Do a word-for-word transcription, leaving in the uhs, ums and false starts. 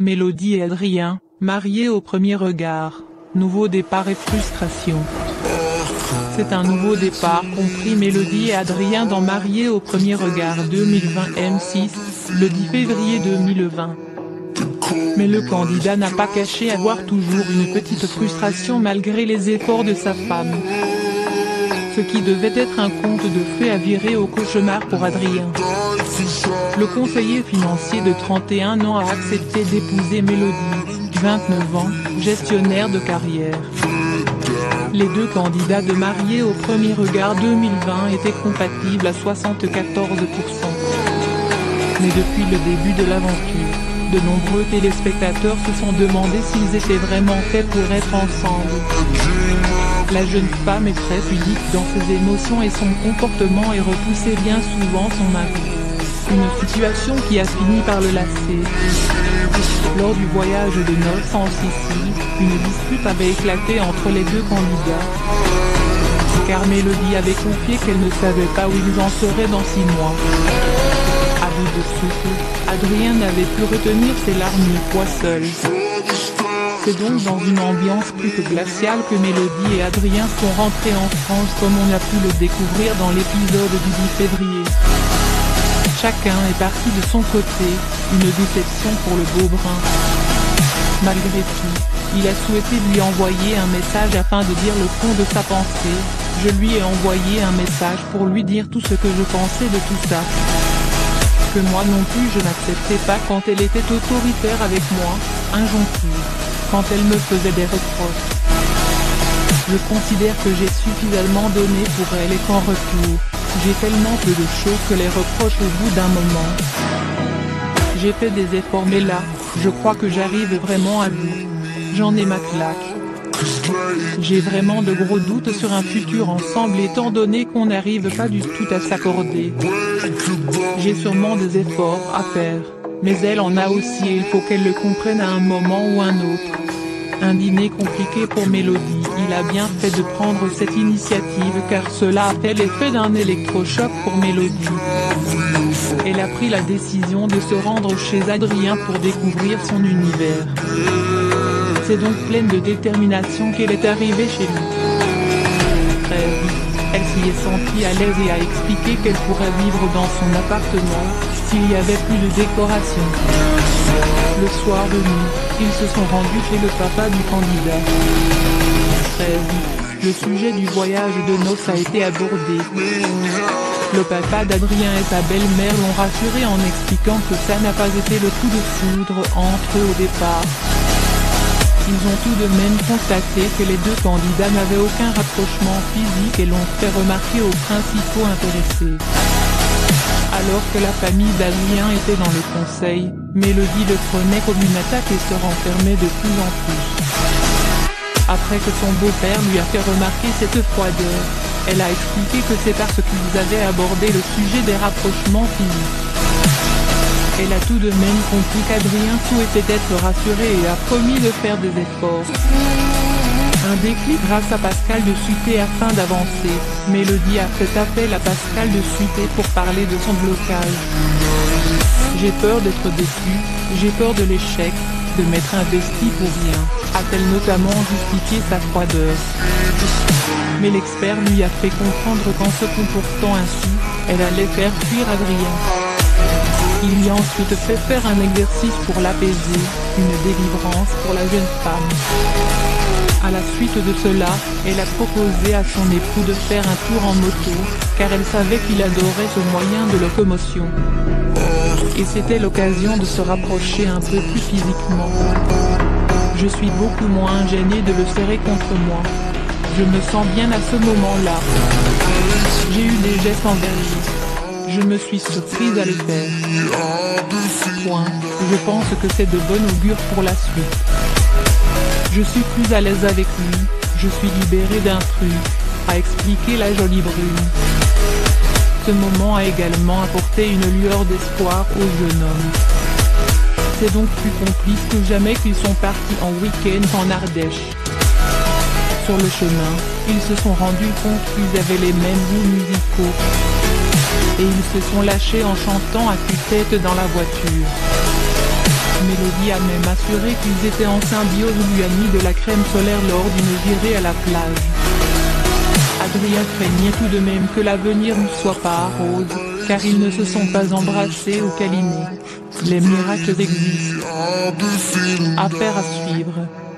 Mélodie et Adrien, mariés au premier regard. Nouveau départ et frustration. C'est un nouveau départ compris Mélodie et Adrien dans Mariés au premier regard deux mille vingt M six, le dix février deux mille vingt. Mais le candidat n'a pas caché avoir toujours une petite frustration malgré les efforts de sa femme. Ce qui devait être un conte de fées a viré au cauchemar pour Adrien. Le conseiller financier de trente et un ans a accepté d'épouser Mélodie, vingt-neuf ans, gestionnaire de carrière. Les deux candidats de Mariés au premier regard deux mille vingt étaient compatibles à soixante-quatorze pour cent. Mais depuis le début de l'aventure, de nombreux téléspectateurs se sont demandé s'ils étaient vraiment faits pour être ensemble. La jeune femme est très pudique dans ses émotions et son comportement et repoussait bien souvent son mari. Une situation qui a fini par le lasser. Lors du voyage de noces en Sicile, une dispute avait éclaté entre les deux candidats. Car Mélodie avait confié qu'elle ne savait pas où ils en seraient dans six mois. À bout de souffle, Adrien n'avait pu retenir ses larmes une fois seul. C'est donc dans une ambiance plus que glaciale que Mélodie et Adrien sont rentrés en France comme on a pu le découvrir dans l'épisode du dix février. Chacun est parti de son côté, une déception pour le beau brun. Malgré tout, il a souhaité lui envoyer un message afin de dire le fond de sa pensée. Je lui ai envoyé un message pour lui dire tout ce que je pensais de tout ça. Que moi non plus je n'acceptais pas quand elle était autoritaire avec moi, injonctive, quand elle me faisait des reproches. Je considère que j'ai suffisamment donné pour elle et qu'en retour, j'ai tellement peu de choses que les reproches au bout d'un moment. J'ai fait des efforts mais là, je crois que j'arrive vraiment à bout. J'en ai ma claque. J'ai vraiment de gros doutes sur un futur ensemble étant donné qu'on n'arrive pas du tout à s'accorder. J'ai sûrement des efforts à faire, mais elle en a aussi et il faut qu'elle le comprenne à un moment ou un autre. Un dîner compliqué pour Mélodie, il a bien fait de prendre cette initiative car cela a fait l'effet d'un électrochoc pour Mélodie. Elle a pris la décision de se rendre chez Adrien pour découvrir son univers. C'est donc pleine de détermination qu'elle est arrivée chez lui. Très vite, elle s'y est sentie à l'aise et a expliqué qu'elle pourrait vivre dans son appartement, s'il y avait plus de décoration. Le soir venu, ils se sont rendus chez le papa du candidat. Très vite, le sujet du voyage de noces a été abordé. Le papa d'Adrien et sa belle-mère l'ont rassuré en expliquant que ça n'a pas été le coup de foudre entre eux au départ. Ils ont tout de même constaté que les deux candidats n'avaient aucun rapprochement physique et l'ont fait remarquer aux principaux intéressés. Alors que la famille d'Adrien était dans le conseil, Mélodie le prenait comme une attaque et se renfermait de plus en plus. Après que son beau-père lui a fait remarquer cette froideur, elle a expliqué que c'est parce qu'ils avaient abordé le sujet des rapprochements physiques. Elle a tout de même compris qu'Adrien souhaitait être rassuré et a promis de faire des efforts. Un déclic grâce à Pascal de Suité afin d'avancer, Mélodie a fait appel à Pascal de Suité pour parler de son blocage. J'ai peur d'être déçue, j'ai peur de l'échec, de m'être investie pour rien, a-t-elle notamment justifié sa froideur. Mais l'expert lui a fait comprendre qu'en se comportant ainsi, elle allait faire fuir Adrien. Il lui a ensuite fait faire un exercice pour l'apaiser, une délivrance pour la jeune femme. À la suite de cela, elle a proposé à son époux de faire un tour en moto, car elle savait qu'il adorait ce moyen de locomotion. Et c'était l'occasion de se rapprocher un peu plus physiquement. Je suis beaucoup moins gênée de le serrer contre moi. Je me sens bien à ce moment-là. J'ai eu des gestes envers lui. Je me suis surprise à le faire. Point. Je pense que c'est de bon augure pour la suite. Je suis plus à l'aise avec lui, je suis libérée d'un truc, a expliqué la jolie brune. Ce moment a également apporté une lueur d'espoir au jeune homme. C'est donc plus complice que jamais qu'ils sont partis en week-end en Ardèche. Sur le chemin, ils se sont rendus compte qu'ils avaient les mêmes goûts musicaux. Et ils se sont lâchés en chantant à tue-tête dans la voiture. Mélodie a même assuré qu'ils étaient en symbiose ou lui a mis de la crème solaire lors d'une virée à la plage. Adrien craignait tout de même que l'avenir ne soit pas rose, car ils ne se sont pas embrassés ou câlinés. Les miracles existent. Affaire à suivre.